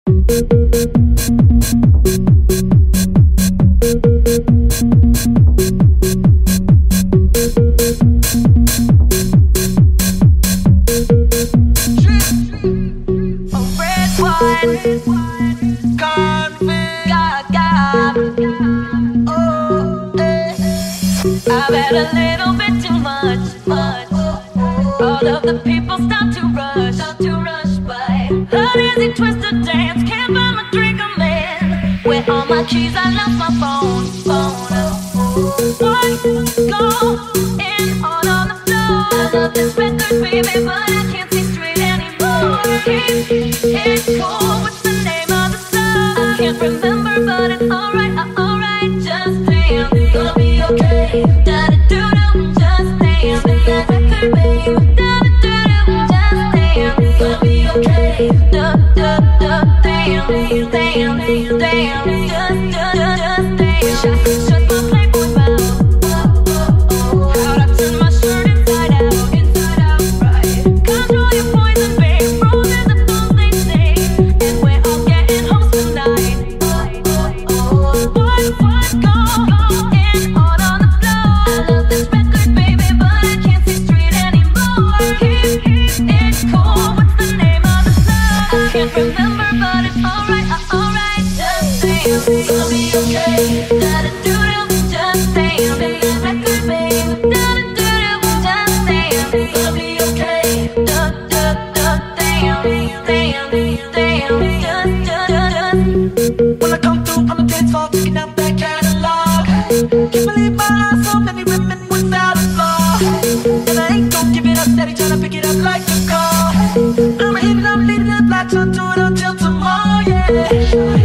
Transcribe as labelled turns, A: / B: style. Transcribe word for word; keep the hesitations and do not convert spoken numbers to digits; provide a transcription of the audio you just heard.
A: I've had a little bit too much, much. All of the people start to rush, start to rush by. An easy twist to dance, can't find my drink, I'm in. Where all my keys, I lost my phone, phone. What go in all on the floor? I love this record, baby, but I can't see straight anymore. Keep it cool, what's the name of the song? I can't remember, but it's alright, uh, alright. Just dance, gonna be okay. Da da do do, just dance. That record, baby. Da da do do, just dance. Gonna be okay. Da da da, dance, dance, dance, dance. Just, just, just dance. Wish I could shut my Playboy mouth. How'd I turn my shirt inside out, inside out, right? Control your poison, babe. Roses are fools they say, and we're all getting home tonight. What, what, go, go in all on the floor? I love this record, baby, but I can't see straight anymore. Keep it cool, what's the name of the song? I can't remember, but it's alright, uh, alright. Just dance, gonna be okay. Da da do do, just dance. That record, baby. Da da do do, just dance. Gonna be okay. Da da da, dance, dance, dance. Just, just, just.
B: When I come through on the dance floor, checking out that catalog. Can't believe my eyes, so many women without a flaw. And I ain't gon' give it up, steady tryna pick it up like a car. I'ma hit it up, lead it up, latch onto it until tomorrow, yeah.